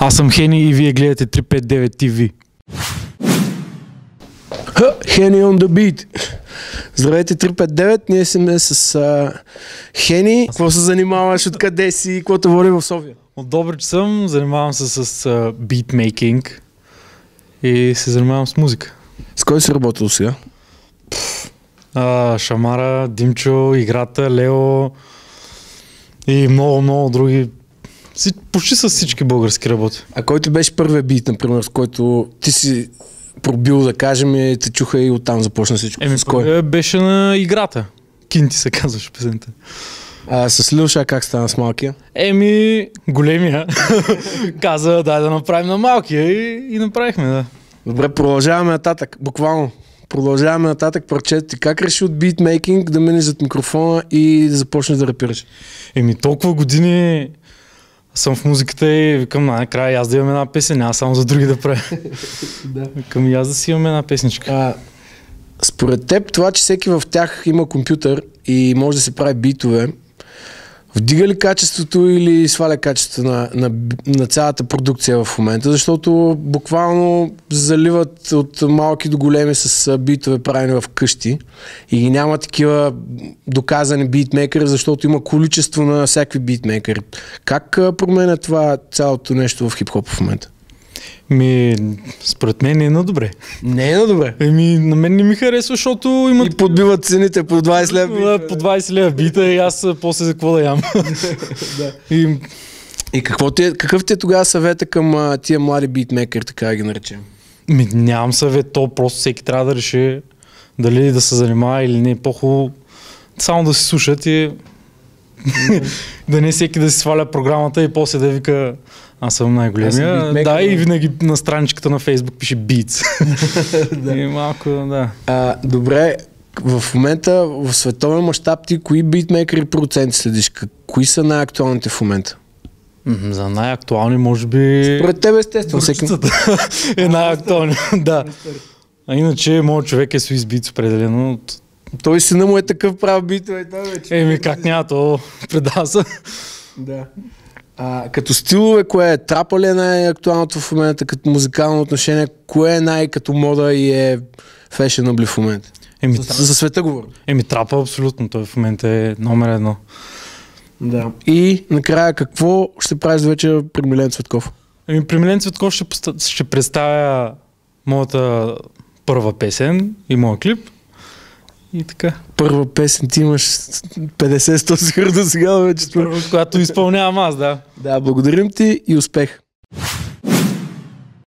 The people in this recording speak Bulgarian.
Аз съм Хени и вие гледате 359 TV. Хени on the beat. Здравейте 359, ние сме с Хени. Какво се занимаваш, откъде си, какво те води в София? От Добрич съм, занимавам се с битмейкинг и се занимавам с музика. С кой си работил сега? Шамара, Димчо, Играта, Лео и много други. Почти с всички български работи. А кой ти беше първият бит, например, с който ти си пробил, да кажем, и те чуха и оттам започна всичко? С кой? Беше на Играта. Кинти се казваше песента. С Лилша как стана с малкия? Големия каза, дай да направим на малкия и направихме, да. Добре, продължаваме нататък, буквално. Продължаваме нататък, парчето ти. Как реши от битмейкинг да минеш зад микрофона и да започнеш да рапираш? Толкова години съм в музиката и викам, накрая аз да имам една песен, няма само за други да правя. Викам и аз да си имам една песничка. Според теб това, че всеки в тях има компютър и може да се прави битове, вдига ли качеството или сваля качеството на цялата продукция в момента? Защото буквално заливат от малки до големи с битове правени в къщи и ги няма такива доказани битмейкери, защото има количество на всякакви битмейкери. Как променя това цялото нещо в хип-хоп в момента? Според мен не е на добре. Не е на добре? На мен не ми харесва, защото имат... И подбиват цените по 20 лева бита. По 20 лева бита и аз после за какво да ям. И какъв ти е тогава съвета към тия млади битмейкери, така да ги наречем? Нямам съвет, то просто всеки трябва да реши дали да се занимава или не. По-хубаво само да се слушат и да не всеки да си сваля програмата и после да вика аз съм най-големия. Да, и винаги на страничката на Фейсбук пише Beats. И малко, да. Добре, в момента в световен мащаб ти кои битмейкери и продуценти следиш? Кои са най-актуалните в момента? За най-актуални може би... Според тебе естествено. Бръчицата е най-актуални, да. А иначе моят човек е Swiss Beats определено. Той сина му е такъв прав битове. Как няма, то предава се. Да. Като стилове, кое е? Трапа ли е най-актуалното в момента, като музикално отношение? Кое е най-като мода и е фешенабли в момента? За света говоря. Трапа абсолютно, той в момента е номер едно. Да. И накрая какво ще правиш вечер при Милен Цветков? При Милен Цветков ще представя моята първа песен и моя клип. И така. Първа песен, ти имаш 50-100 сигурно сега вече. Която изпълнявам аз, да. Да, благодарим ти и успех.